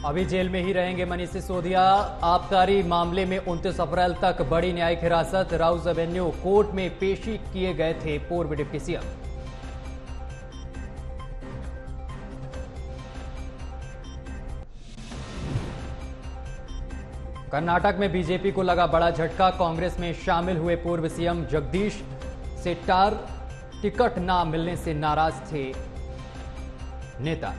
अभी जेल में ही रहेंगे मनीष सिसोदिया। आबकारी मामले में 29 अप्रैल तक बड़ी न्यायिक हिरासत। राउज एवेन्यू कोर्ट में पेशी किए गए थे पूर्व डिप्टी सीएम। कर्नाटक में बीजेपी को लगा बड़ा झटका। कांग्रेस में शामिल हुए पूर्व सीएम जगदीश शेट्टार टिकट ना मिलने से नाराज थे नेता।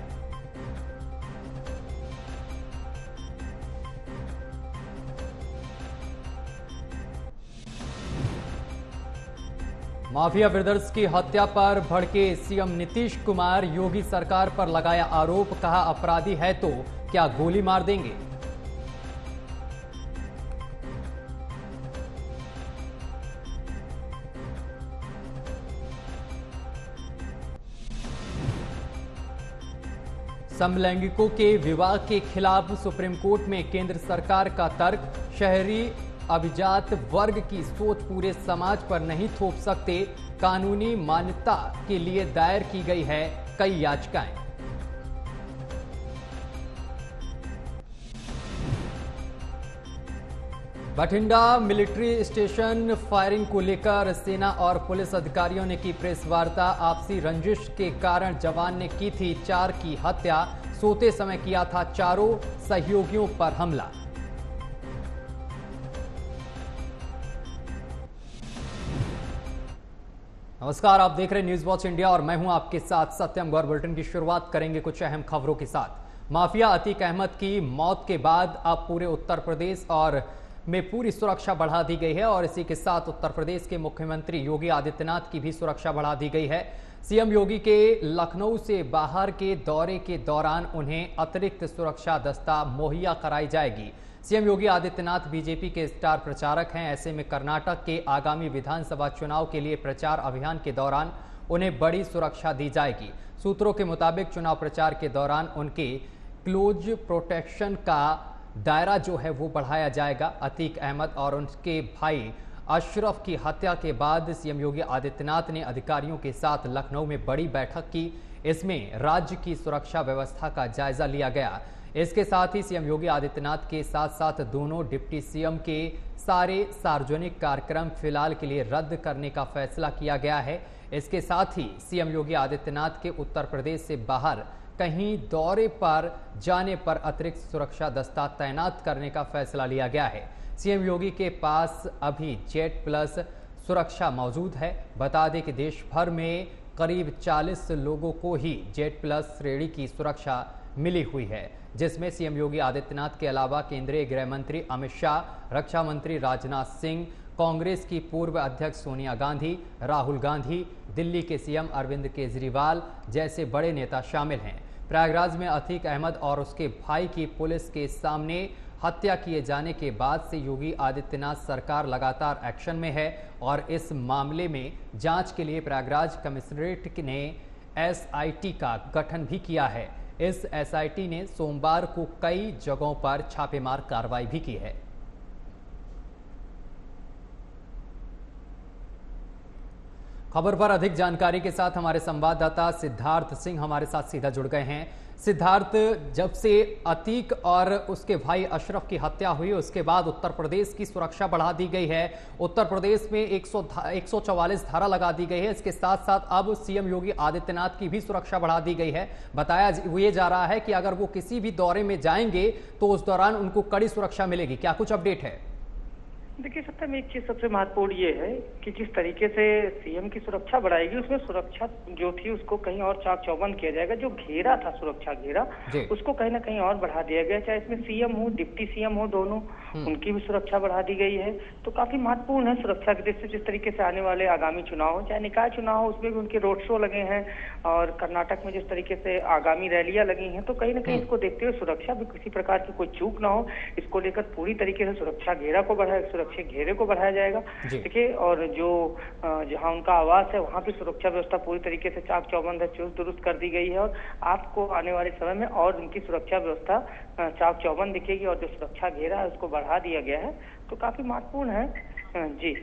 माफिया ब्रदर्स की हत्या पर भड़के सीएम नीतीश कुमार। योगी सरकार पर लगाया आरोप, कहा अपराधी है तो क्या गोली मार देंगे। समलैंगिकों के विवाह के खिलाफ सुप्रीम कोर्ट में केंद्र सरकार का तर्क। शहरी अभिजात वर्ग की सोच पूरे समाज पर नहीं थोप सकते। कानूनी मान्यता के लिए दायर की गई है कई याचिकाएं। बठिंडा मिलिट्री स्टेशन फायरिंग को लेकर सेना और पुलिस अधिकारियों ने की प्रेस वार्ता। आपसी रंजिश के कारण जवान ने की थी 4 की हत्या। सोते समय किया था चारों सहयोगियों पर हमला। नमस्कार, आप देख रहे हैं न्यूज वॉच इंडिया और मैं हूं आपके साथ सत्यम गौर। बुलेटिन की शुरुआत करेंगे कुछ अहम खबरों के साथ। माफिया अतीक अहमद की मौत के बाद अब पूरे उत्तर प्रदेश और में पूरी सुरक्षा बढ़ा दी गई है और इसी के साथ उत्तर प्रदेश के मुख्यमंत्री योगी आदित्यनाथ की भी सुरक्षा बढ़ा दी गई है। सीएम योगी के लखनऊ से बाहर के दौरे के दौरान उन्हें अतिरिक्त सुरक्षा दस्ता मुहैया कराई जाएगी। सीएम योगी आदित्यनाथ बीजेपी के स्टार प्रचारक हैं। ऐसे में कर्नाटक के आगामी विधानसभा चुनाव के लिए प्रचार अभियान के दौरान उन्हें बड़ी सुरक्षा दी जाएगी। सूत्रों के मुताबिक चुनाव प्रचार के दौरान उनके क्लोज प्रोटेक्शन का दायरा जो है वो बढ़ाया जाएगा। अतीक अहमद और उनके भाई अशरफ की हत्या के बाद सीएम योगी आदित्यनाथ ने अधिकारियों के साथ लखनऊ में बड़ी बैठक की। इसमें राज्य की सुरक्षा व्यवस्था का जायजा लिया गया। इसके साथ ही सीएम योगी आदित्यनाथ के साथ साथ दोनों डिप्टी सीएम के सारे सार्वजनिक कार्यक्रम फिलहाल के लिए रद्द करने का फैसला किया गया है। इसके साथ ही सीएम योगी आदित्यनाथ के उत्तर प्रदेश से बाहर कहीं दौरे पर जाने पर अतिरिक्त सुरक्षा दस्ता तैनात करने का फैसला लिया गया है। सीएम योगी के पास अभी जेट प्लस सुरक्षा मौजूद है। बता दें कि देश भर में करीब 40 लोगों को ही जेट प्लस श्रेणी की सुरक्षा मिली हुई है, जिसमें सीएम योगी आदित्यनाथ के अलावा केंद्रीय गृह मंत्री अमित शाह, रक्षा मंत्री राजनाथ सिंह, कांग्रेस की पूर्व अध्यक्ष सोनिया गांधी, राहुल गांधी, दिल्ली के सीएम अरविंद केजरीवाल जैसे बड़े नेता शामिल हैं। प्रयागराज में अतीक अहमद और उसके भाई की पुलिस के सामने हत्या किए जाने के बाद से योगी आदित्यनाथ सरकार लगातार एक्शन में है और इस मामले में जांच के लिए प्रयागराज कमिश्नरेट ने एसआईटी का गठन भी किया है। इस एसआईटी ने सोमवार को कई जगहों पर छापेमार कार्रवाई भी की है। खबर पर अधिक जानकारी के साथ हमारे संवाददाता सिद्धार्थ सिंह हमारे साथ सीधा जुड़ गए हैं। सिद्धार्थ, जब से अतीक और उसके भाई अशरफ की हत्या हुई उसके बाद उत्तर प्रदेश की सुरक्षा बढ़ा दी गई है। उत्तर प्रदेश में 144 धारा लगा दी गई है। इसके साथ साथ अब सीएम योगी आदित्यनाथ की भी सुरक्षा बढ़ा दी गई है। बताया ये जा रहा है कि अगर वो किसी भी दौरे में जाएंगे तो उस दौरान उनको कड़ी सुरक्षा मिलेगी। क्या कुछ अपडेट है? देखिए सत्यम, एक चीज सबसे महत्वपूर्ण ये है कि जिस तरीके से सीएम की सुरक्षा बढ़ाएगी उसमें सुरक्षा जो थी उसको कहीं और चाक चौबंद किया जाएगा। जो घेरा था, सुरक्षा घेरा, उसको कहीं ना कहीं और बढ़ा दिया गया। चाहे इसमें सीएम हो, डिप्टी सीएम हो, दोनों उनकी भी सुरक्षा बढ़ा दी गई है। तो काफी महत्वपूर्ण है सुरक्षा की दृष्टि से। जिस तरीके से आने वाले आगामी चुनाव हो, चाहे निकाय चुनाव हो, उसमें भी उनके रोड शो लगे हैं और कर्नाटक में जिस तरीके से आगामी रैलियां लगी हैं, तो कहीं ना कहीं इसको देखते हुए सुरक्षा भी किसी प्रकार की कोई चूक ना हो, इसको लेकर पूरी तरीके से सुरक्षा घेरा को बढ़ाया, सुरक्षा घेरे को बढ़ाया जाएगा। देखिए, और जो जहां उनका आवास है वहां भी सुरक्षा व्यवस्था पूरी तरीके से चाक चौबंद है, चुस्त दुरुस्त कर दी गई है और आपको आने वाले समय में और उनकी सुरक्षा व्यवस्था चाक चौबंद दिखेगी और जो सुरक्षा घेरा है उसको बढ़ा दिया गया है। तो काफी महत्वपूर्ण है जी।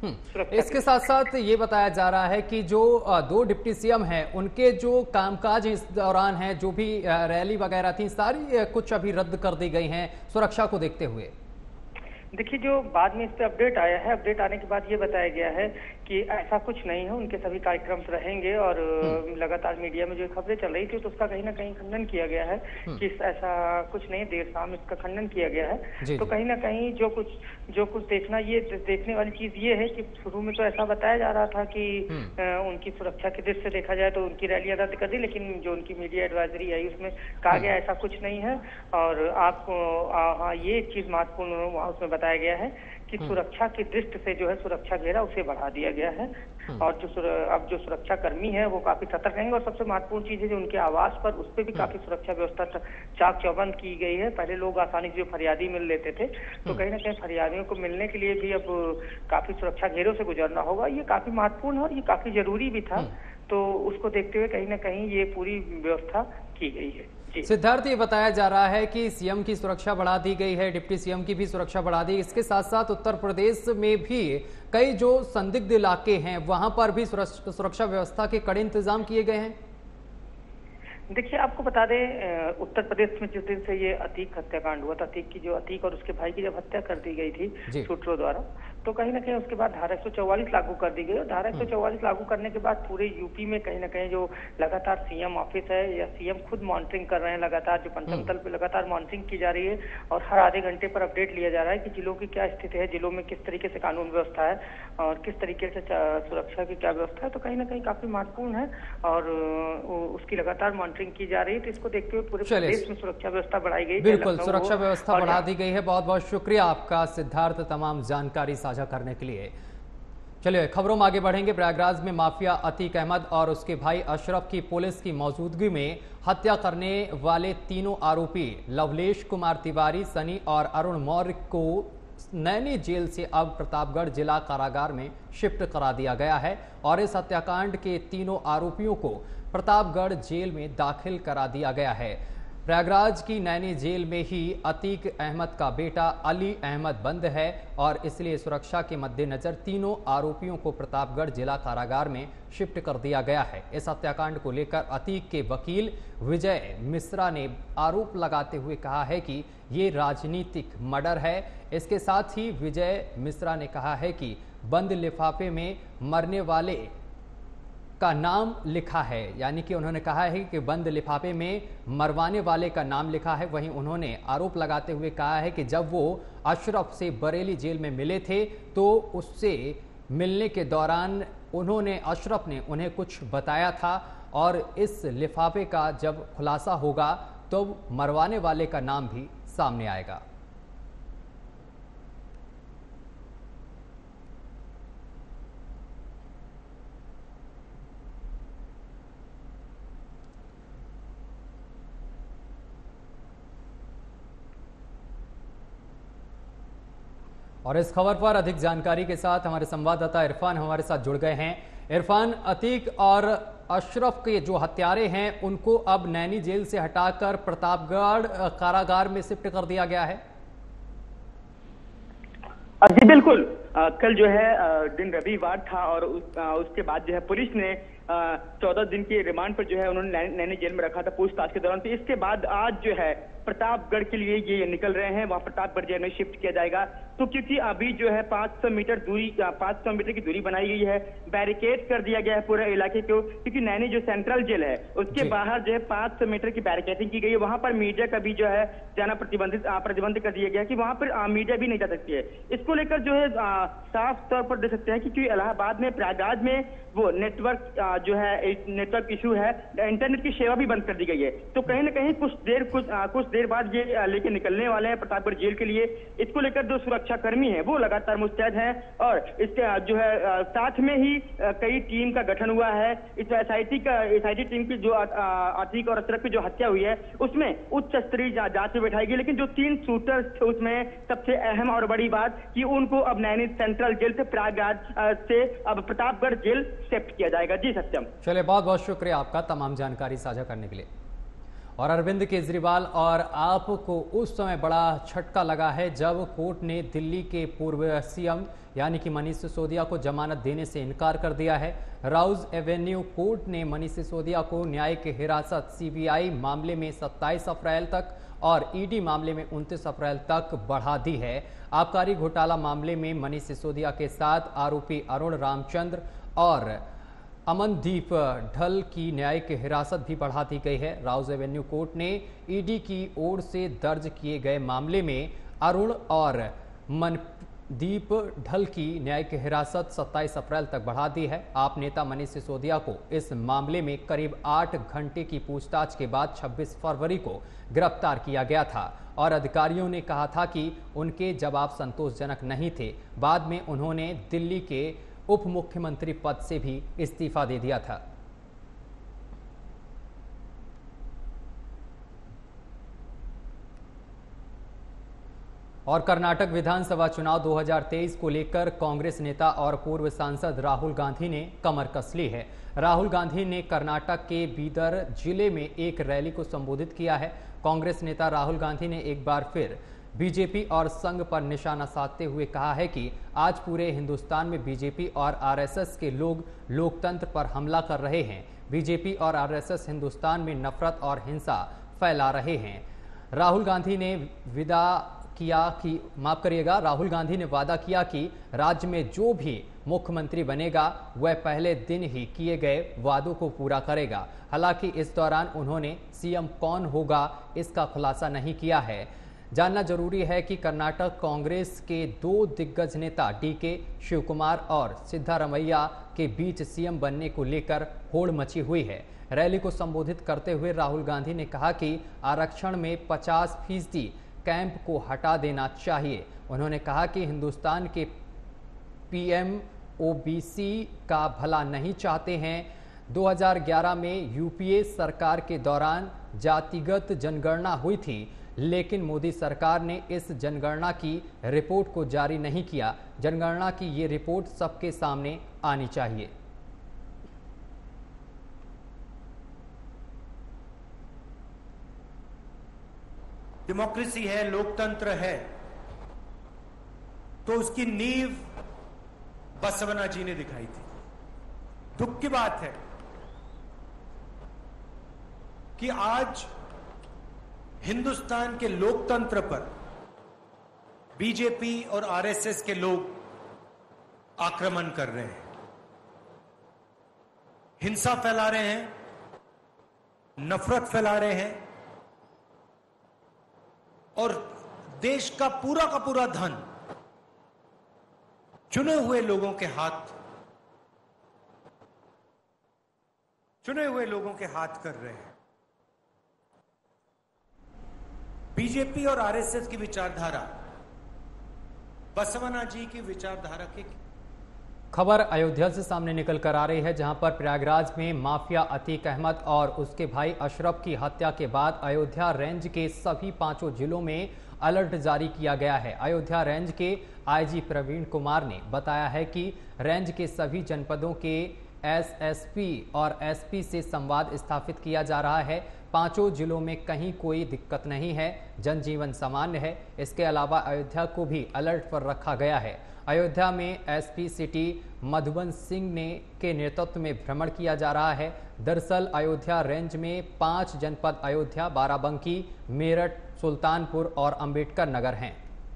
इसके साथ साथ ये बताया जा रहा है कि जो 2 डिप्टी सीएम हैं उनके जो कामकाज इस दौरान है, जो भी रैली वगैरह थी, सारी कुछ अभी रद्द कर दी गई हैं सुरक्षा को देखते हुए। देखिए, जो बाद में इस पे अपडेट आया है, अपडेट आने के बाद ये बताया गया है कि ऐसा कुछ नहीं है, उनके सभी कार्यक्रम रहेंगे। और लगातार मीडिया में जो खबरें चल रही थी तो उसका कहीं ना कहीं खंडन किया गया है कि ऐसा कुछ नहीं, देर शाम इसका खंडन किया गया है। तो कहीं ना कहीं जो कुछ देखने वाली चीज ये है कि शुरू में तो ऐसा बताया जा रहा था कि उनकी सुरक्षा की दृष्टि से देखा जाए तो उनकी रैली रद्द कर दी, लेकिन जो उनकी मीडिया एडवाइजरी आई उसमें कहा गया ऐसा कुछ नहीं है। और आपको हाँ, ये एक चीज महत्वपूर्ण उसमें बताया गया है कि सुरक्षा की दृष्टि से जो है सुरक्षा घेरा उसे बढ़ा दिया गया है। और अब जो सुरक्षा कर्मी है वो काफी सतर्क रहेंगे। और सबसे महत्वपूर्ण चीज है जो उनके आवास पर उस पर भी काफी सुरक्षा व्यवस्था चाक चौबंद की गई है। पहले लोग आसानी से जो फरियादी मिल लेते थे, तो कहीं ना कहीं फरियादियों को मिलने के लिए भी अब काफी सुरक्षा घेरों से गुजरना होगा। ये काफी महत्वपूर्ण है और ये काफी जरूरी भी था। तो उसको देखते हुए कहीं ना कहीं ये पूरी व्यवस्था की गई है। सिद्धार्थ, ये बताया जा रहा है कि सीएम की सुरक्षा बढ़ा दी गई है, डिप्टी सीएम की भी सुरक्षा बढ़ा दी। इसके साथ साथ उत्तर प्रदेश में भी कई जो संदिग्ध इलाके हैं वहां पर भी सुरक्षा व्यवस्था के कड़े इंतजाम किए गए हैं। देखिए, आपको बता दें, उत्तर प्रदेश में जिस दिन से ये अतीक हत्याकांड हुआ था, अतीक और उसके भाई की जब हत्या कर दी गई थी शूटरों द्वारा, तो कहीं ना कहीं उसके बाद धारा 144 लागू कर दी गई। और धारा 144 लागू करने के बाद पूरे यूपी में कहीं ना कहीं जो लगातार सीएम ऑफिस है या सीएम खुद मॉनिटरिंग कर रहे हैं, लगातार जो पंचम तल पे लगातार मॉनिटरिंग की जा रही है और हर आधे घंटे पर अपडेट लिया जा रहा है कि जिलों की क्या स्थिति है, जिलों में किस तरीके से कानून व्यवस्था है और किस तरीके से सुरक्षा की क्या व्यवस्था है। तो कहीं ना कहीं काफी महत्वपूर्ण है और उसकी लगातार मॉनिटरिंग की जा रही है। तो इसको देखते हुए पूरे प्रदेश में सुरक्षा व्यवस्था बढ़ाई गई। बिल्कुल, सुरक्षा व्यवस्था बढ़ा दी गई है। बहुत बहुत शुक्रिया आपका सिद्धार्थ, तमाम जानकारी साझा करने के लिए। चलिए खबरों में आगे बढ़ेंगे। प्रयागराज में माफिया अतीक अहमद और उसके भाई अशरफ की पुलिस की मौजूदगी में हत्या करने वाले तीनों आरोपी लवलेश कुमार तिवारी, सनी और अरुण मौर्य को नैनी जेल से अब प्रतापगढ़ जिला कारागार में शिफ्ट करा दिया गया है और इस हत्याकांड के तीनों आरोपियों को प्रतापगढ़ जेल में दाखिल करा दिया गया है। प्रयागराज की नैनी जेल में ही अतीक अहमद का बेटा अली अहमद बंद है और इसलिए सुरक्षा के मद्देनजर तीनों आरोपियों को प्रतापगढ़ जिला कारागार में शिफ्ट कर दिया गया है। इस हत्याकांड को लेकर अतीक के वकील विजय मिश्रा ने आरोप लगाते हुए कहा है कि ये राजनीतिक मर्डर है। इसके साथ ही विजय मिश्रा ने कहा है कि बंद लिफाफे में मरने वाले का नाम लिखा है, यानी कि उन्होंने कहा है कि बंद लिफाफे में मरवाने वाले का नाम लिखा है। वहीं उन्होंने आरोप लगाते हुए कहा है कि जब वो अशरफ से बरेली जेल में मिले थे तो उससे मिलने के दौरान अशरफ ने उन्हें कुछ बताया था और इस लिफाफे का जब खुलासा होगा तो मरवाने वाले का नाम भी सामने आएगा। और इस खबर पर अधिक जानकारी के साथ हमारे संवाददाता इरफान हमारे साथ जुड़ गए हैं। इरफान, अतीक और अशरफ के जो हत्यारे हैं उनको अब नैनी जेल से हटाकर प्रतापगढ़ कारागार में शिफ्ट कर दिया गया है। जी बिल्कुल, कल जो है दिन रविवार था और उसके बाद जो है पुलिस ने 14 दिन के रिमांड पर जो है उन्होंने नैनी जेल में रखा था पूछताछ के दौरान। तो इसके बाद आज जो है प्रतापगढ़ के लिए ये निकल रहे हैं, वहां प्रतापगढ़ जेल में शिफ्ट किया जाएगा। तो क्योंकि अभी जो है 500 मीटर की दूरी बनाई गई है, बैरिकेड कर दिया गया है पूरे इलाके को, क्योंकि नैनी जो सेंट्रल जेल है उसके बाहर जो है 500 मीटर की बैरिकेडिंग की गई है। वहां पर मीडिया का भी जो है जाना प्रतिबंध कर दिया गया कि वहां पर मीडिया भी नहीं जा सकती है। इसको लेकर जो है साफ तौर पर देख सकते हैं क्योंकि इलाहाबाद में प्रयागराज में वो नेटवर्क इशू है, इंटरनेट की सेवा भी बंद कर दी गई है। तो कहीं ना कहीं कुछ देर बाद ये लेके निकलने वाले हैं प्रतापगढ़ जेल के लिए। इसको लेकर जो सुरक्षा कर्मी है वो लगातार मुस्तैद हैं और इसके जो है साथ में ही कई टीम का गठन हुआ है। इस एसआईटी टीम की जो अतीक और अशरफ की जो हत्या हुई है उसमें उच्च स्तरीय जांच में बैठाई गई, लेकिन जो 3 शूटर्स थे उसमें सबसे अहम और बड़ी बात कि उनको अब नैनी सेंट्रल जेल से प्रयागराज से अब प्रतापगढ़ जेल शिफ्ट किया जाएगा। जी सत्यम। चलिए, बहुत बहुत शुक्रिया आपका तमाम जानकारी साझा करने के लिए। और अरविंद केजरीवाल और आप को उस समय बड़ा झटका लगा है जब कोर्ट ने दिल्ली के पूर्व सीएम यानी कि मनीष सिसोदिया को जमानत देने से इनकार कर दिया है। राउज एवेन्यू कोर्ट ने मनीष सिसोदिया को न्यायिक हिरासत सीबीआई मामले में 27 अप्रैल तक और ईडी मामले में 29 अप्रैल तक बढ़ा दी है। आबकारी घोटाला मामले में मनीष सिसोदिया के साथ आरोपी अरुण रामचंद्र और अमनदीप ढल की न्यायिक हिरासत भी बढ़ा दी गई है। राउज एवेन्यू कोर्ट ने ईडी की ओर से दर्ज किए गए मामले में अरुण और मनदीप ढल की न्यायिक हिरासत 27 अप्रैल तक बढ़ा दी है। आप नेता मनीष सिसोदिया को इस मामले में करीब 8 घंटे की पूछताछ के बाद 26 फरवरी को गिरफ्तार किया गया था और अधिकारियों ने कहा था कि उनके जवाब संतोषजनक नहीं थे। बाद में उन्होंने दिल्ली के उप मुख्यमंत्री पद से भी इस्तीफा दे दिया था। और कर्नाटक विधानसभा चुनाव 2023 को लेकर कांग्रेस नेता और पूर्व सांसद राहुल गांधी ने कमर कस ली है। राहुल गांधी ने कर्नाटक के बीदर जिले में एक रैली को संबोधित किया है। कांग्रेस नेता राहुल गांधी ने एक बार फिर बीजेपी और संघ पर निशाना साधते हुए कहा है कि आज पूरे हिंदुस्तान में बीजेपी और आरएसएस के लोग लोकतंत्र पर हमला कर रहे हैं। बीजेपी और आरएसएस हिंदुस्तान में नफरत और हिंसा फैला रहे हैं। राहुल गांधी ने वादा किया कि राज्य में जो भी मुख्यमंत्री बनेगा वह पहले दिन ही किए गए वादों को पूरा करेगा। हालांकि इस दौरान उन्होंने सीएम कौन होगा इसका खुलासा नहीं किया है। जानना जरूरी है कि कर्नाटक कांग्रेस के 2 दिग्गज नेता डीके शिवकुमार और सिद्धारमैया के बीच सीएम बनने को लेकर होड़ मची हुई है। रैली को संबोधित करते हुए राहुल गांधी ने कहा कि आरक्षण में 50% कैंप को हटा देना चाहिए। उन्होंने कहा कि हिंदुस्तान के पीएम ओबीसी का भला नहीं चाहते हैं। 2011 में यूपीए सरकार के दौरान जातिगत जनगणना हुई थी, लेकिन मोदी सरकार ने इस जनगणना की रिपोर्ट को जारी नहीं किया। जनगणना की ये रिपोर्ट सबके सामने आनी चाहिए। डेमोक्रेसी है, लोकतंत्र है, तो उसकी नींव बसवना जी ने दिखाई थी। दुख की बात है कि आज हिंदुस्तान के लोकतंत्र पर बीजेपी और आरएसएस के लोग आक्रमण कर रहे हैं, हिंसा फैला रहे हैं, नफरत फैला रहे हैं और देश का पूरा धन चुने हुए लोगों के हाथ कर रहे हैं। बीजेपी और आरएसएस की विचारधारा बसवना जी की विचारधारा के खबर अयोध्या से सामने निकल कर आ रही है, जहां पर प्रयागराज में माफिया अतीक अहमद और उसके भाई अशरफ की हत्या के बाद अयोध्या रेंज के सभी 5 जिलों में अलर्ट जारी किया गया है। अयोध्या रेंज के आईजी प्रवीण कुमार ने बताया है कि रेंज के सभी जनपदों के एसएसपी और एसपी से संवाद स्थापित किया जा रहा है। 5 जिलों में कहीं कोई दिक्कत नहीं है, जनजीवन सामान्य है। इसके अलावा अयोध्या को भी अलर्ट पर रखा गया है। अयोध्या में एसपी सिटी मधुबन सिंह के नेतृत्व में भ्रमण किया जा रहा है। दरअसल अयोध्या रेंज में 5 जनपद अयोध्या, बाराबंकी, मेरठ, सुल्तानपुर और अंबेडकर नगर हैं।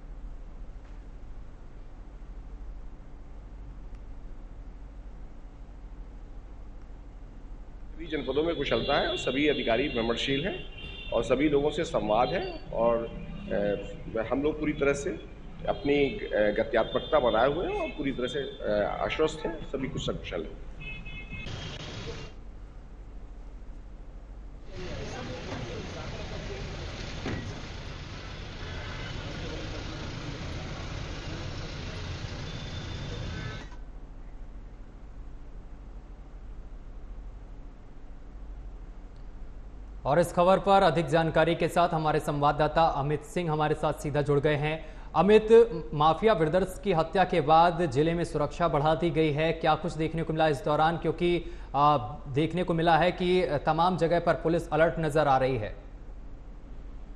सभी जनपदों में कुशलता है और सभी अधिकारी भ्रमणशील हैं और सभी लोगों से संवाद है और हम लोग पूरी तरह से अपनी गत्यात्मकता बनाए हुए हैं और पूरी तरह से आश्वस्त हैं, सभी कुछ सकुशल है। और इस खबर पर अधिक जानकारी के साथ हमारे संवाददाता अमित सिंह हमारे साथ सीधा जुड़ गए हैं। अमित, माफिया ब्रदर्स की हत्या के बाद जिले में सुरक्षा बढ़ा दी गई है, क्या कुछ देखने को मिला इस दौरान? क्योंकि देखने को मिला है कि तमाम जगह पर पुलिस अलर्ट नजर आ रही है।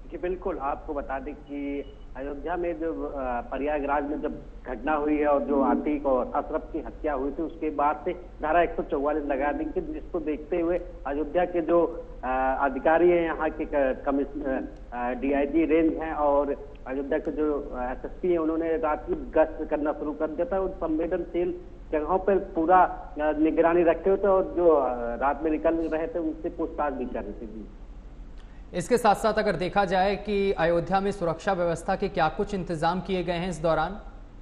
जी बिल्कुल, आपको बता दें कि अयोध्या में जो प्रयागराज में जब घटना हुई है और जो आतिक और अशरफ की हत्या हुई थी, उसके बाद से धारा 144 लगा दी थी, जिसको देखते हुए अयोध्या के जो अधिकारी हैं, यहाँ के कमिश्नर DIG रेंज हैं और अयोध्या के जो SSP हैं, उन्होंने रात की गश्त करना शुरू कर दिया था। उन संवेदनशील जगहों पर पूरा निगरानी रखे हुए थे और जो रात में निकल रहे थे उनसे पूछताछ भी कर रहे थे। जी, इसके साथ साथ अगर देखा जाए कि अयोध्या में सुरक्षा व्यवस्था के क्या कुछ इंतजाम किए गए हैं इस दौरान?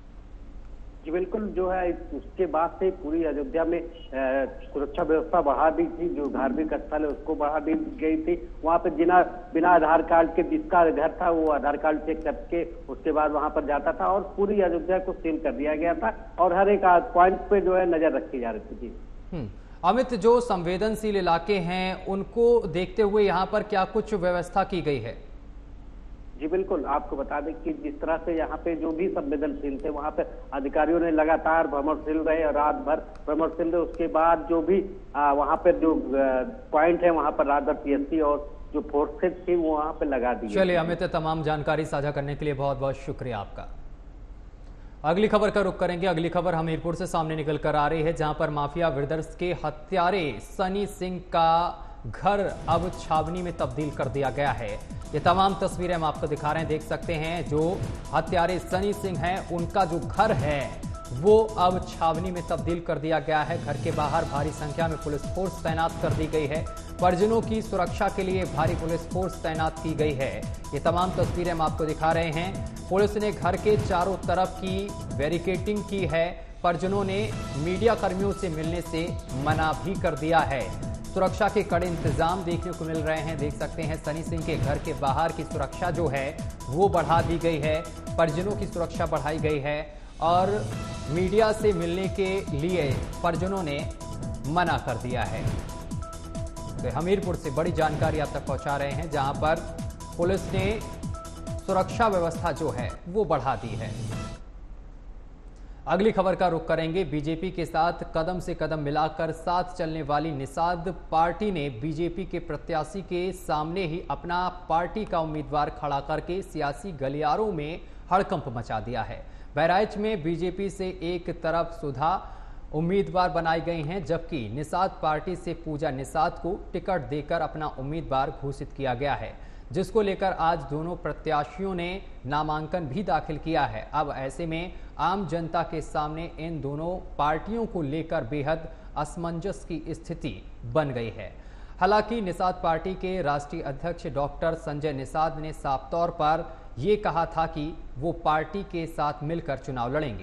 जी बिल्कुल, जो है उसके बाद से पूरी अयोध्या में सुरक्षा व्यवस्था बढ़ा दी थी। जो धार्मिक स्थल है उसको बढ़ा दी गई थी। वहां पर बिना आधार कार्ड के जिसका घर था वो आधार कार्ड चेक करके उसके बाद वहां पर जाता था और पूरी अयोध्या को सील कर दिया गया था और हर एक पॉइंट पे जो है नजर रखी जा रही थी। जी अमित, जो संवेदनशील इलाके हैं उनको देखते हुए यहाँ पर क्या कुछ व्यवस्था की गई है? जी बिल्कुल, आपको बता दें कि जिस तरह से यहाँ पे जो भी संवेदनशील थे वहाँ पे अधिकारियों ने लगातार भ्रमणशील रहे और रात भर भ्रमणशील रहे। उसके बाद जो भी वहाँ पे जो पॉइंट है वहाँ पर रात भर PSC और जो फोर्सेज थी वो वहाँ पे लगा दी। चलिए अमित, तमाम जानकारी साझा करने के लिए बहुत बहुत शुक्रिया आपका। अगली खबर का रुख करेंगे। अगली खबर हमीरपुर से सामने निकल कर आ रही है, जहां पर माफिया ब्रदर्स के हत्यारे सनी सिंह का घर अब छावनी में तब्दील कर दिया गया है। ये तमाम तस्वीरें हम आपको दिखा रहे हैं, देख सकते हैं। जो हत्यारे सनी सिंह हैं उनका जो घर है वो अब छावनी में तब्दील कर दिया गया है। घर के बाहर भारी संख्या में पुलिस फोर्स तैनात कर दी गई है। परिजनों की सुरक्षा के लिए भारी पुलिस फोर्स तैनात की गई है। ये तमाम तस्वीरें हम आपको दिखा रहे हैं। पुलिस ने घर के चारों तरफ की बैरिकेडिंग की है। परिजनों ने मीडिया कर्मियों से मिलने से मना भी कर दिया है। सुरक्षा के कड़े इंतजाम देखने को मिल रहे हैं। देख सकते हैं सनी सिंह के घर के बाहर की सुरक्षा जो है वो बढ़ा दी गई है। परिजनों की सुरक्षा बढ़ाई गई है और मीडिया से मिलने के लिए परिजनों ने मना कर दिया है। तो हमीरपुर से बड़ी जानकारी आप तक पहुंचा रहे हैं, जहां पर पुलिस ने सुरक्षा व्यवस्था जो है वो बढ़ा दी है। अगली खबर का रुख करेंगे। बीजेपी के साथ कदम से कदम मिलाकर साथ चलने वाली निषाद पार्टी ने बीजेपी के प्रत्याशी के सामने ही अपना पार्टी का उम्मीदवार खड़ा करके सियासी गलियारों में हड़कंप मचा दिया है। बहराइच में बीजेपी से एक तरफ सुधा उम्मीदवार बनाई गई हैं, जबकि निषाद पार्टी से पूजा निषाद को टिकट देकर अपना उम्मीदवार घोषित किया गया है, जिसको लेकर आज दोनों प्रत्याशियों ने नामांकन भी दाखिल किया है। अब ऐसे में आम जनता के सामने इन दोनों पार्टियों को लेकर बेहद असमंजस की स्थिति बन गई है। हालांकि निषाद पार्टी के राष्ट्रीय अध्यक्ष डॉक्टर संजय निषाद ने साफ तौर पर ये कहा था कि वो पार्टी के साथ मिलकर चुनाव लड़ेंगे।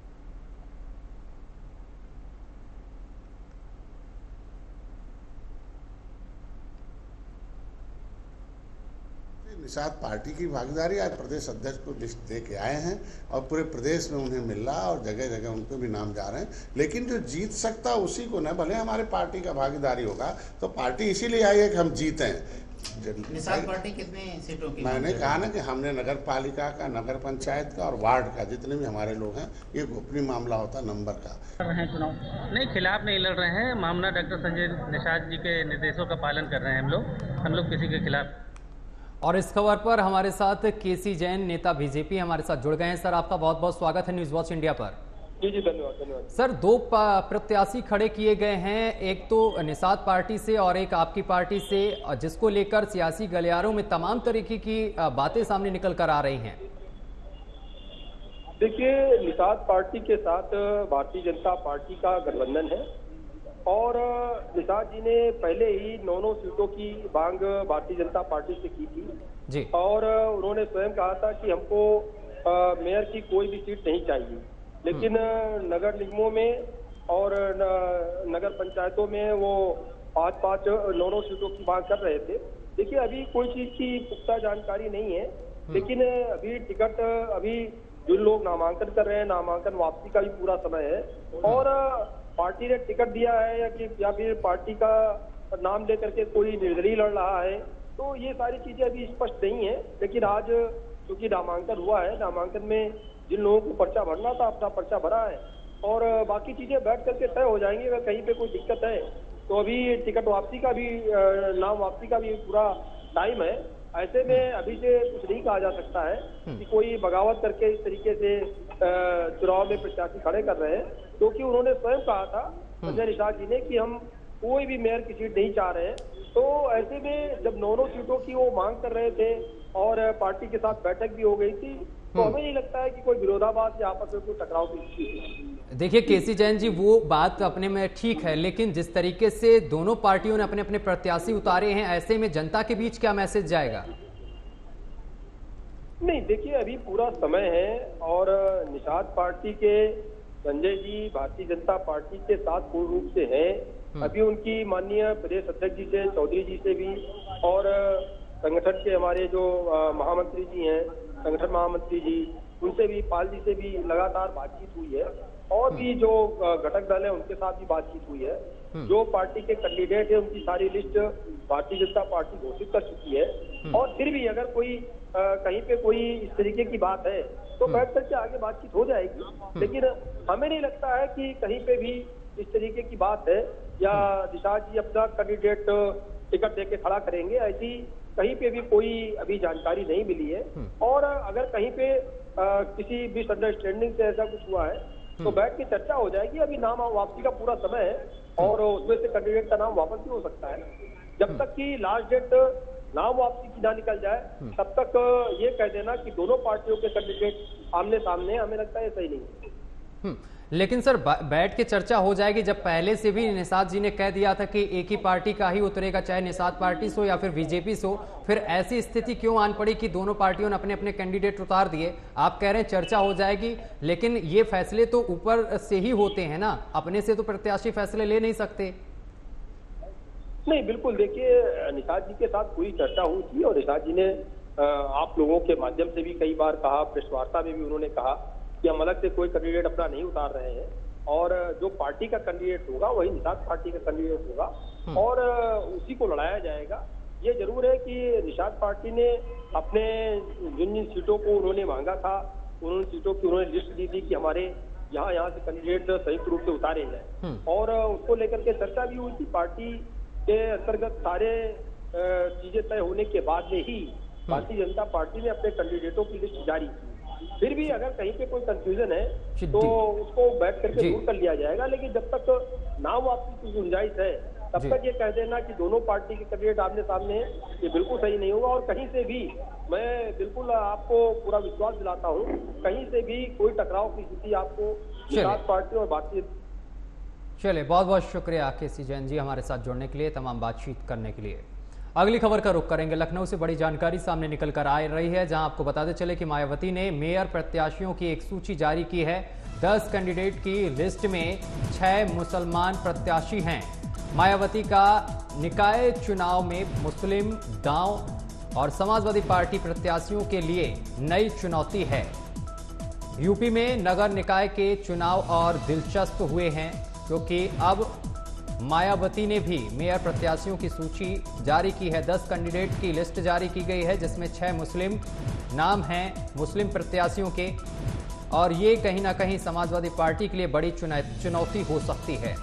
निषाद पार्टी की भागीदारी आज प्रदेश अध्यक्ष को लिस्ट दे के आए हैं और पूरे प्रदेश में उन्हें मिल रहा और जगह जगह उन पे भी नाम जा रहे हैं। लेकिन जो जीत सकता उसी को न, भले हमारे पार्टी का भागीदारी होगा तो पार्टी इसीलिए आई है कि हम जीतें। निषाद पार्टी कितने सीटों की? मैंने कहा ना कि हमने नगर पालिका का, नगर पंचायत का और वार्ड का जितने भी हमारे लोग हैं, ये गोपनीय मामला होता है नंबर का। कर रहे हैं चुनाव? नहीं, खिलाफ नहीं लड़ रहे हैं। मामला डॉक्टर संजय निषाद जी के निर्देशों का पालन कर रहे हैं हम लोग किसी के खिलाफ। और इस खबर पर हमारे साथ केसी जैन, नेता बीजेपी, हमारे साथ जुड़ गए हैं। सर, आपका बहुत बहुत स्वागत है न्यूज वॉच इंडिया पर। जी धन्यवाद। सर, दो प्रत्याशी खड़े किए गए हैं, एक तो निषाद पार्टी से और एक आपकी पार्टी से, जिसको लेकर सियासी गलियारों में तमाम तरीके की बातें सामने निकल कर आ रही हैं। देखिए, निषाद पार्टी के साथ भारतीय जनता पार्टी का गठबंधन है और निषाद जी ने पहले ही 9 सीटों की मांग भारतीय जनता पार्टी से की थी जी। और उन्होंने स्वयं कहा था कि हमको मेयर की कोई भी सीट नहीं चाहिए, लेकिन नगर निगमों में और नगर पंचायतों में वो 9 सीटों की मांग कर रहे थे। देखिए, अभी कोई चीज की पुख्ता जानकारी नहीं है, लेकिन अभी टिकट, अभी जो लोग नामांकन कर रहे हैं, नामांकन वापसी का भी पूरा समय है और पार्टी ने टिकट दिया है या फिर पार्टी का नाम लेकर के कोई निर्दलीय लड़ रहा है, तो ये सारी चीजें अभी स्पष्ट नहीं है। लेकिन आज क्योंकि नामांकन हुआ है, नामांकन में जिन लोगों को पर्चा भरना था अपना पर्चा भरा है और बाकी चीजें बैठ करके तय हो जाएंगी। अगर कहीं पे कोई दिक्कत है तो अभी टिकट वापसी का भी, नाम वापसी का भी पूरा टाइम है। ऐसे में अभी से कुछ नहीं कहा जा सकता है कि कोई बगावत करके इस तरीके से चुनाव में प्रत्याशी खड़े कर रहे हैं, क्योंकि उन्होंने स्वयं कहा था संजय निषाद जी ने कि हम कोई भी मेयर की सीट नहीं चाह रहे हैं। तो ऐसे में जब 9 सीटों की वो मांग कर रहे थे और पार्टी के साथ बैठक भी हो गई थी, तो हमें नहीं लगता है कि कोई विरोधाभास या आपस में कोई टकराव की स्थिति। देखिए केसी जैन जी, वो बात अपने में ठीक है, लेकिन जिस तरीके से दोनों पार्टियों ने अपने अपने प्रत्याशी उतारे हैं, ऐसे में जनता के बीच क्या मैसेज जाएगा? नहीं, देखिए अभी पूरा समय है और निषाद पार्टी के संजय जी भारतीय जनता पार्टी के साथ पूर्ण रूप से हैं। अभी उनकी माननीय प्रदेश अध्यक्ष जी से, चौधरी जी से भी और संगठन के हमारे जो महामंत्री जी हैं, संगठन महामंत्री जी, उनसे भी, पाल जी से भी लगातार बातचीत हुई है और भी जो घटक दल है उनके साथ भी बातचीत हुई है। जो पार्टी के कैंडिडेट है उनकी सारी लिस्ट भारतीय जनता पार्टी घोषित कर चुकी है और फिर भी अगर कोई कहीं पे कोई इस तरीके की बात है तो बैठ करके आगे बातचीत हो जाएगी। लेकिन हमें नहीं लगता है कि कहीं पे भी इस तरीके की बात है या निषाद जी अपना कैंडिडेट टिकट देके खड़ा करेंगे, ऐसी कहीं पे भी कोई अभी जानकारी नहीं मिली है। और अगर कहीं पे किसी भी अंडरस्टैंडिंग से ऐसा कुछ हुआ है तो बैठ के चर्चा हो जाएगी। अभी नाम वापसी का पूरा समय है और उसमें से कैंडिडेट का नाम वापस भी हो सकता है। जब तक कि लास्ट डेट नाम वापसी की ना निकल जाए तब तक ये कह देना कि दोनों पार्टियों के कैंडिडेट आमने सामने, हमें लगता है सही नहीं है। लेकिन सर बैठ के चर्चा हो जाएगी जब पहले से भी निषाद जी ने कह दिया था कि एक ही पार्टी का ही उतरेगा, चाहे निषाद पार्टी से हो या फिर बीजेपी से हो, फिर ऐसी स्थिति क्यों आन पड़ी कि दोनों पार्टियों ने अपने अपने कैंडिडेट उतार दिए? आप कह रहे हैं चर्चा हो जाएगी, लेकिन ये फैसले तो ऊपर से ही होते हैं ना, अपने से तो प्रत्याशी फैसले ले नहीं सकते। नहीं, बिल्कुल, देखिए निषाद जी के साथ पूरी चर्चा हुई थी और निषाद जी ने आप लोगों के माध्यम से भी कई बार कहा, प्रेस वार्ता में भी उन्होंने कहा कि हम अलग से कोई कैंडिडेट अपना नहीं उतार रहे हैं और जो पार्टी का कैंडिडेट होगा वही निषाद पार्टी का कैंडिडेट होगा और उसी को लड़ाया जाएगा। ये जरूर है कि निषाद पार्टी ने अपने जिन जिन सीटों को उन्होंने मांगा था उन सीटों की उन्होंने लिस्ट दी थी कि हमारे यहाँ से कैंडिडेट संयुक्त रूप से उतारे जाए और उसको लेकर के चर्चा भी हुई थी। पार्टी के अंतर्गत सारे चीजें तय होने के बाद में ही भारतीय जनता पार्टी ने अपने कैंडिडेटों की लिस्ट जारी की। फिर भी अगर कहीं पे कोई कंफ्यूजन है तो उसको बैठ करके दूर कर लिया जाएगा, लेकिन जब तक नाम वापसी की गुंजाइश है तब तक ये कह देना कि दोनों पार्टी के कैंडिडेट आमने सामने हैं, ये बिल्कुल सही नहीं होगा। और कहीं से भी मैं बिल्कुल आपको पूरा विश्वास दिलाता हूँ, कहीं से भी कोई टकराव की स्थिति आपको निषाद पार्टी और भारतीय। चलिए, बहुत बहुत शुक्रिया केसी जैन जी हमारे साथ जुड़ने के लिए, तमाम बातचीत करने के लिए। अगली खबर का रुख करेंगे। लखनऊ से बड़ी जानकारी सामने निकल कर आ रही है, जहां आपको बताते चले कि मायावती ने मेयर प्रत्याशियों की एक सूची जारी की है। 10 कैंडिडेट की लिस्ट में 6 मुसलमान प्रत्याशी हैं। मायावती का निकाय चुनाव में मुस्लिम, गांव और समाजवादी पार्टी प्रत्याशियों के लिए नई चुनौती है। यूपी में नगर निकाय के चुनाव और दिलचस्प हुए हैं, क्योंकि अब मायावती ने भी मेयर प्रत्याशियों की सूची जारी की है। 10 कैंडिडेट की लिस्ट जारी की गई है, जिसमें 6 मुस्लिम नाम हैं मुस्लिम प्रत्याशियों के, और ये कहीं ना कहीं समाजवादी पार्टी के लिए बड़ी चुनौती हो सकती है।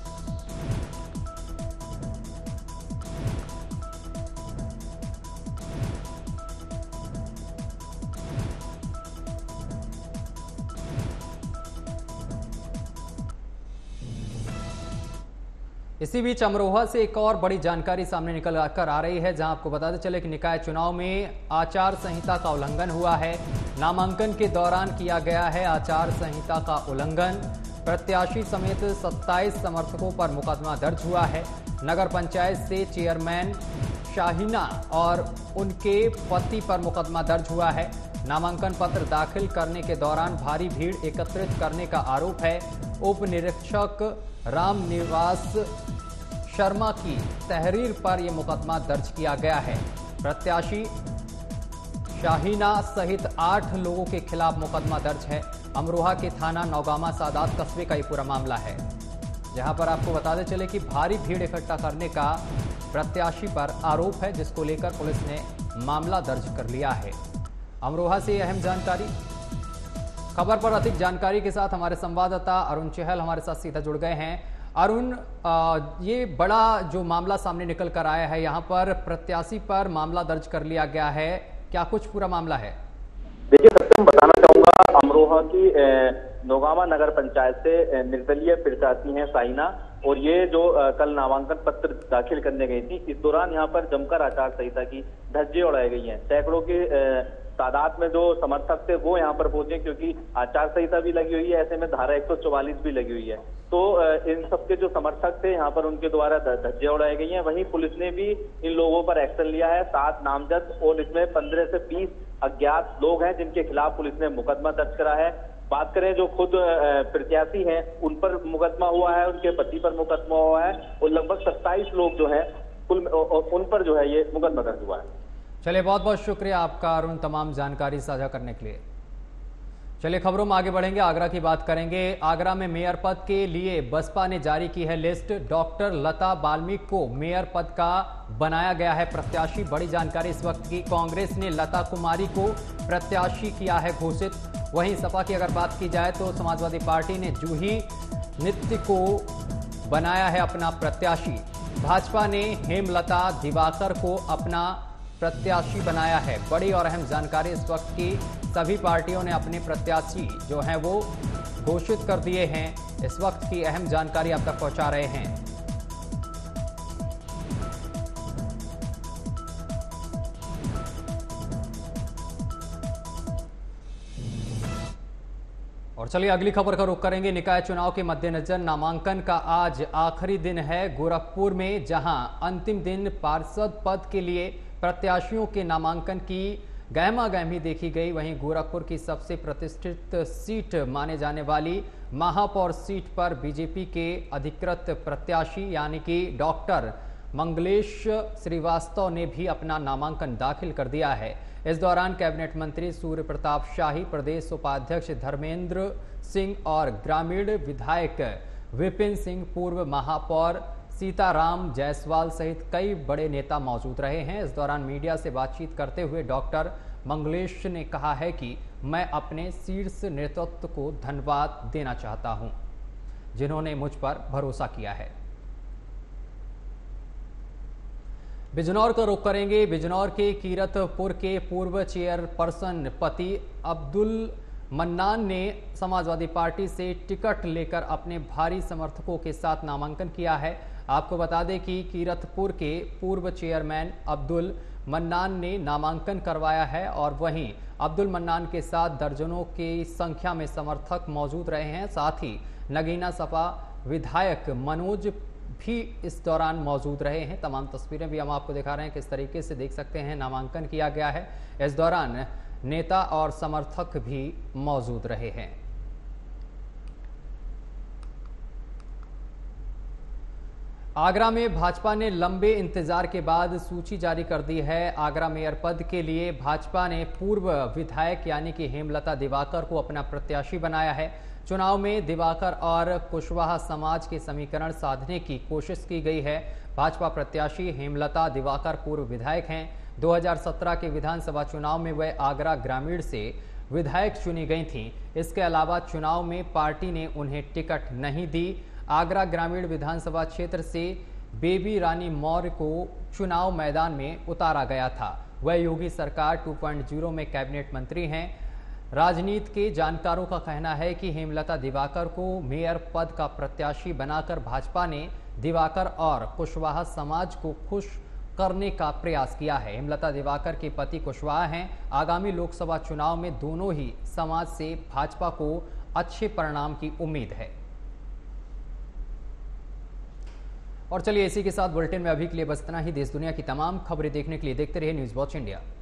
इसी बीच अमरोहा से एक और बड़ी जानकारी सामने निकल कर आ रही है, जहां आपको बताते चले कि निकाय चुनाव में आचार संहिता का उल्लंघन हुआ है। नामांकन के दौरान किया गया है आचार संहिता का उल्लंघन। प्रत्याशी समेत 27 समर्थकों पर मुकदमा दर्ज हुआ है। नगर पंचायत से चेयरमैन शाहीना और उनके पति पर मुकदमा दर्ज हुआ है। नामांकन पत्र दाखिल करने के दौरान भारी भीड़ एकत्रित करने का आरोप है। उप निरीक्षक रामनिवास शर्मा की तहरीर पर यह मुकदमा दर्ज किया गया है। प्रत्याशी शाहीना सहित 8 लोगों के खिलाफ मुकदमा दर्ज है। अमरोहा के थाना नौगामा सादात कस्बे का ये पूरा मामला है, जहां पर आपको बताते चले कि भारी भीड़ इकट्ठा करने का प्रत्याशी पर आरोप है, जिसको लेकर पुलिस ने मामला दर्ज कर लिया है। अमरोहा से अहम जानकारी। खबर पर अधिक जानकारी के साथ हमारे संवाददाता अरुण चहल हमारे साथ सीधा जुड़ गए हैं। अरुण, ये बड़ा जो मामला सामने निकल कर आया है, यहाँ पर प्रत्याशी पर मामला दर्ज कर लिया गया है, क्या कुछ पूरा मामला है? देखिए, सत्यम बताना चाहूंगा, अमरोहा की नौगावा नगर पंचायत से निर्दलीय प्रत्याशी हैं साइना, और ये जो कल नामांकन पत्र दाखिल करने गई थी, इस दौरान यहाँ पर जमकर आचार संहिता की धज्जियां उड़ाई गई हैं। सैकड़ों के तादाद में जो समर्थक थे वो यहाँ पर पहुंचे, क्योंकि आचार संहिता भी लगी हुई है, ऐसे में धारा 144 भी लगी हुई है। तो इन सबके जो समर्थक थे यहाँ पर उनके द्वारा धज्जियां उड़ाई गई हैं। वहीं पुलिस ने भी इन लोगों पर एक्शन लिया है। 7 नामजद और इसमें 15 से 20 अज्ञात लोग हैं जिनके खिलाफ पुलिस ने मुकदमा दर्ज करा है। बात करें जो खुद प्रत्याशी हैं, उन पर मुकदमा हुआ है, उनके पति पर मुकदमा हुआ है, और लगभग 27 लोग जो हैं कुल उन पर जो है ये मुकदमा दर्ज हुआ है। चलिए, बहुत बहुत शुक्रिया आपका अरुण, तमाम जानकारी साझा करने के लिए। चलिए, खबरों में आगे बढ़ेंगे, आगरा की बात करेंगे। आगरा में मेयर पद के लिए बसपा ने जारी की है लिस्ट। डॉक्टर लता बाल्मीकि को मेयर पद का बनाया गया है प्रत्याशी। बड़ी जानकारी इस वक्त की। कांग्रेस ने लता कुमारी को प्रत्याशी किया है घोषित। वहीं सपा की अगर बात की जाए तो समाजवादी पार्टी ने जूही नित्य को बनाया है अपना प्रत्याशी। भाजपा ने हेमलता दिवाकर को अपना प्रत्याशी बनाया है। बड़ी और अहम जानकारी इस वक्त की। सभी पार्टियों ने अपने प्रत्याशी जो हैं वो घोषित कर दिए हैं। इस वक्त की अहम जानकारी आप तक पहुंचा रहे हैं। और चलिए अगली खबर का रुख करेंगे। निकाय चुनाव के मद्देनजर नामांकन का आज आखिरी दिन है गोरखपुर में, जहां अंतिम दिन पार्षद पद के लिए प्रत्याशियों के नामांकन की गहमागहमी देखी गई। वहीं गोरखपुर की सबसे प्रतिष्ठित सीट माने जाने वाली महापौर सीट पर बीजेपी के अधिकृत प्रत्याशी यानी कि डॉक्टर मंगलेश श्रीवास्तव ने भी अपना नामांकन दाखिल कर दिया है। इस दौरान कैबिनेट मंत्री सूर्य प्रताप शाही, प्रदेश उपाध्यक्ष धर्मेंद्र सिंह और ग्रामीण विधायक विपिन सिंह, पूर्व महापौर सीताराम जायसवाल सहित कई बड़े नेता मौजूद रहे हैं। इस दौरान मीडिया से बातचीत करते हुए डॉक्टर मंगलेश ने कहा है कि मैं अपने शीर्ष नेतृत्व को धन्यवाद देना चाहता हूं, जिन्होंने मुझ पर भरोसा किया है। बिजनौर का रुख करेंगे। बिजनौर के कीरतपुर के पूर्व चेयरपर्सन पति अब्दुल मन्नान ने समाजवादी पार्टी से टिकट लेकर अपने भारी समर्थकों के साथ नामांकन किया है। आपको बता दें कि कीरतपुर के पूर्व चेयरमैन अब्दुल मन्नान ने नामांकन करवाया है और वहीं अब्दुल मन्नान के साथ दर्जनों की संख्या में समर्थक मौजूद रहे हैं। साथ ही नगीना सपा विधायक मनोज भी इस दौरान मौजूद रहे हैं। तमाम तस्वीरें भी हम आपको दिखा रहे हैं, किस तरीके से देख सकते हैं नामांकन किया गया है। इस दौरान नेता और समर्थक भी मौजूद रहे हैं। आगरा में भाजपा ने लंबे इंतजार के बाद सूची जारी कर दी है। आगरा मेयर पद के लिए भाजपा ने पूर्व विधायक यानी कि हेमलता दिवाकर को अपना प्रत्याशी बनाया है। चुनाव में दिवाकर और कुशवाहा समाज के समीकरण साधने की कोशिश की गई है। भाजपा प्रत्याशी हेमलता दिवाकर पूर्व विधायक हैं। 2017 के विधानसभा चुनाव में वह आगरा ग्रामीण से विधायक चुनी गई थीं। इसके अलावा चुनाव में पार्टी ने उन्हें टिकट नहीं दी। आगरा ग्रामीण विधानसभा क्षेत्र से बेबी रानी मौर्य को चुनाव मैदान में उतारा गया था। वह योगी सरकार 2.0 में कैबिनेट मंत्री हैं। राजनीति के जानकारों का कहना है कि हेमलता दिवाकर को मेयर पद का प्रत्याशी बनाकर भाजपा ने दिवाकर और कुशवाहा समाज को खुश करने का प्रयास किया है। हेमलता दिवाकर के पति कुशवाहा हैं। आगामी लोकसभा चुनाव में दोनों ही समाज से भाजपा को अच्छे परिणाम की उम्मीद है। और चलिए इसी के साथ बुलेटिन में अभी के लिए बस इतना ही। देश दुनिया की तमाम खबरें देखने के लिए देखते रहिए न्यूज़ वॉच इंडिया।